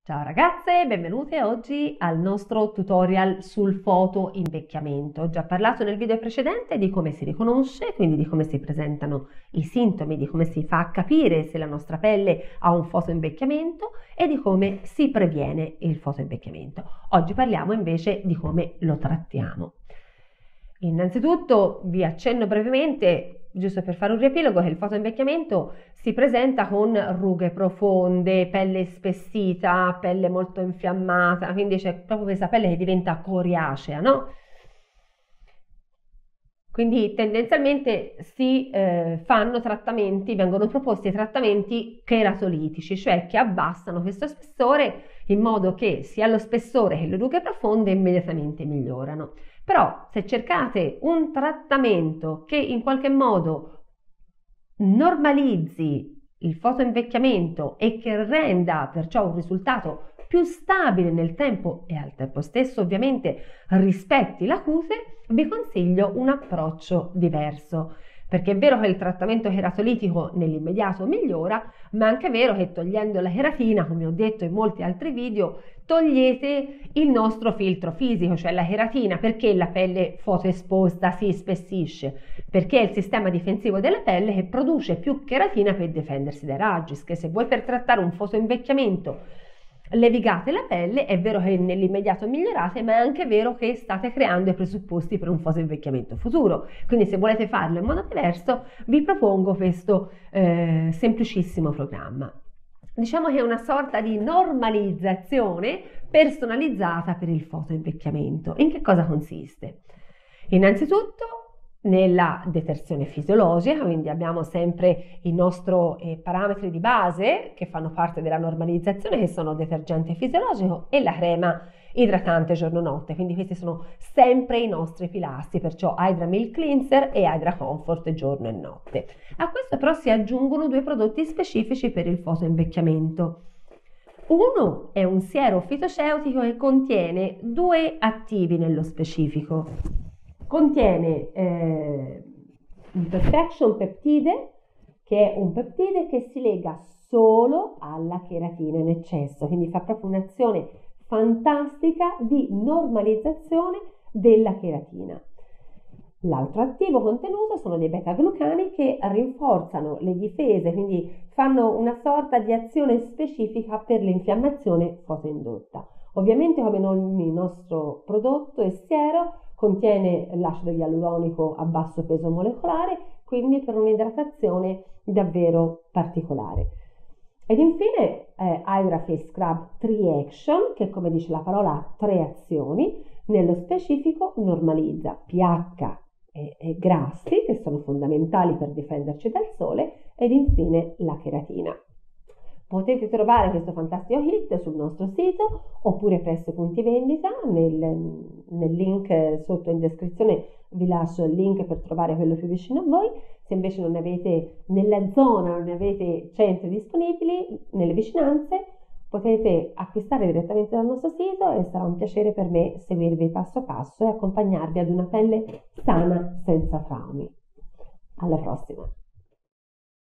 Ciao ragazze, benvenute oggi al nostro tutorial sul fotoinvecchiamento. Ho già parlato nel video precedente di come si riconosce, quindi di come si presentano i sintomi, di come si fa a capire se la nostra pelle ha un fotoinvecchiamento e di come si previene il fotoinvecchiamento. Oggi parliamo invece di come lo trattiamo. Innanzitutto vi accenno brevemente, giusto per fare un riepilogo, che il fotoinvecchiamento si presenta con rughe profonde, pelle spessita, pelle molto infiammata, quindi c'è proprio questa pelle che diventa coriacea, no? Quindi tendenzialmente si fanno trattamenti, vengono proposti trattamenti cheratolitici, cioè che abbassano questo spessore in modo che sia lo spessore che le rughe profonde immediatamente migliorano. Però se cercate un trattamento che in qualche modo normalizzi il fotoinvecchiamento e che renda perciò un risultato più stabile nel tempo e al tempo stesso ovviamente rispetti la cute, vi consiglio un approccio diverso. Perché è vero che il trattamento cheratolitico nell'immediato migliora, ma è anche vero che togliendo la cheratina, come ho detto in molti altri video, togliete il nostro filtro fisico, cioè la cheratina. Perché la pelle fotoesposta si spessisce? Perché è il sistema difensivo della pelle che produce più cheratina per difendersi dai raggi. Che se voi per trattare un fotoinvecchiamento levigate la pelle, è vero che nell'immediato migliorate, ma è anche vero che state creando i presupposti per un fotoinvecchiamento futuro. Quindi se volete farlo in modo diverso, vi propongo questo semplicissimo programma. Diciamo che è una sorta di normalizzazione personalizzata per il fotoinvecchiamento. In che cosa consiste? Innanzitutto nella detersione fisiologica, quindi abbiamo sempre i nostri parametri di base che fanno parte della normalizzazione, che sono detergente fisiologico e la crema idratante giorno-notte, quindi questi sono sempre i nostri pilastri, perciò Hydra Milk Cleanser e Hydra Comfort giorno e notte. A questo però si aggiungono due prodotti specifici per il fotoinvecchiamento. Uno è un siero fitoceutico che contiene due attivi nello specifico. Contiene un Perfection Peptide, che è un peptide che si lega solo alla cheratina in eccesso, quindi fa proprio un'azione fantastica di normalizzazione della cheratina. L'altro attivo contenuto sono dei beta-glucani che rinforzano le difese, quindi fanno una sorta di azione specifica per l'infiammazione fotoindotta. Ovviamente, come ogni nostro prodotto e siero, contiene l'acido ialuronico a basso peso molecolare, quindi per un'idratazione davvero particolare. Ed infine Hydra Face Scrub 3 Action, che come dice la parola ha 3 azioni, nello specifico normalizza pH e grassi, che sono fondamentali per difenderci dal sole, ed infine la cheratina. Potete trovare questo fantastico kit sul nostro sito oppure presso i punti vendita. Nel link sotto in descrizione vi lascio il link per trovare quello più vicino a voi. Se invece non ne avete nella zona, non ne avete centri disponibili nelle vicinanze, potete acquistare direttamente dal nostro sito e sarà un piacere per me seguirvi passo passo e accompagnarvi ad una pelle sana senza traumi. Alla prossima!